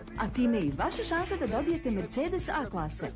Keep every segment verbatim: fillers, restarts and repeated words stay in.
a time i vaše šanse da dobijete Mercedes A klase.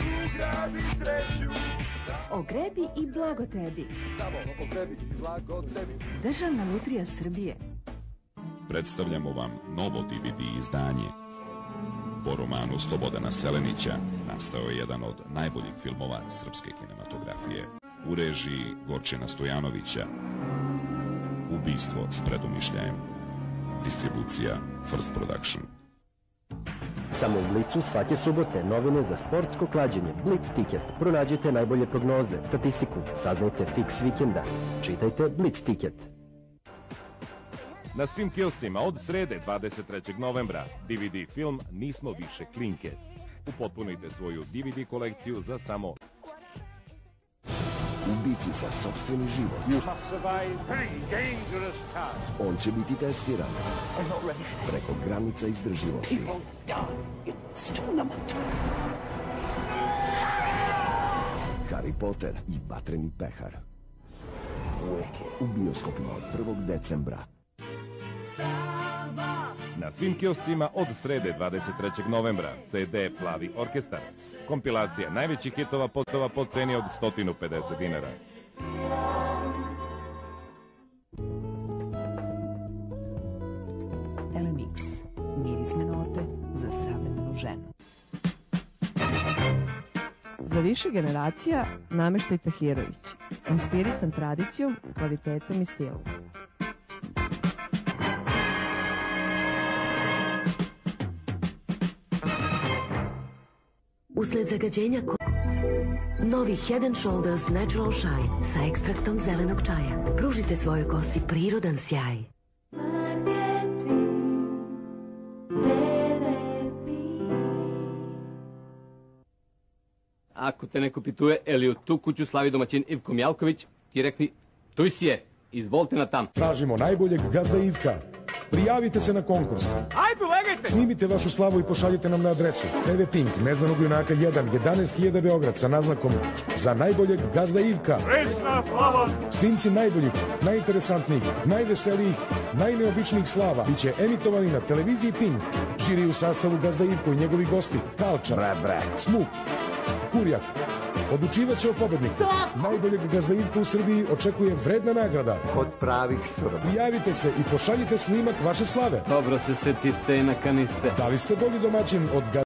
Ogrebi i blago tebi. Samo ogrebi i blago tebi. Državna lutrija Srbije. Predstavljamo vam novo D V D izdanje. Po romanu Slobodana Selenića nastao je jedan od najboljih filmova srpske kinematografije. U režiji Gorčina Stojanovića. Ubistvo s predumišljajem. Distribucija First Production. Samo u Blicu svake subote novine za sportsko klađenje. Blic Ticket. Pronađite najbolje prognoze, statistiku, saznajte fiks vikenda. Čitajte Blic Ticket. Na svim kioscima od srede dvadeset trećeg novembra D V D film Nismo više klinke. Upotpunite svoju D V D kolekciju za samo Ubici za sopstveni život. On će biti testiran preko granica izdržljivosti. Harry Potter i vatreni pehar. U bioskopima od prvog decembra. Na svim kioscima od srede dvadeset trećeg novembra C D Plavi orkestar. Kompilacija najvećih hitova postava po ceni od sto pedeset dinara. Elemix. Mirisne note za savremenu ženu. Za više generacija nameštaj Tahirović. Inspirisan tradicijom, kvalitetom i stilom. Usled zagađenja ko... Novi Head and Shoulders Natural Shine sa ekstraktom zelenog čaja. Pružite svojoj kosi prirodan sjaj. Ako te neko pituje, eli u tu kuću slavi domaćin Ivko Mjalković, ti rekli, tu si je, izvolite na tam. Tražimo najboljeg gazda Ivka. Prijavite se na konkurs. Ajde, legajte! Snimite vašu slavu i pošaljite nam na adresu T V Pink, Neznanog junaka jedan, jedanaest hiljada Beograd sa naznakom za najboljeg gazda Ivka. Večna slava! Snimci najboljih, najinteresantnijih, najveselijih, najneobičnijih slava biće emitovani na televiziji Pink. Žiri u sastavu gazda Ivko i njegovi gosti Kalča, bre, bre. Smuk, Kurjak. Odlučivat će o pobedniku. Najboljeg gazda Ivka u Srbiji očekuje vredna nagrada. Kod pravih Srba. Prijavite se i pošaljite snimak vaše slave. Dobro se seti ste na kaniste. Da li ste bolji domaćin od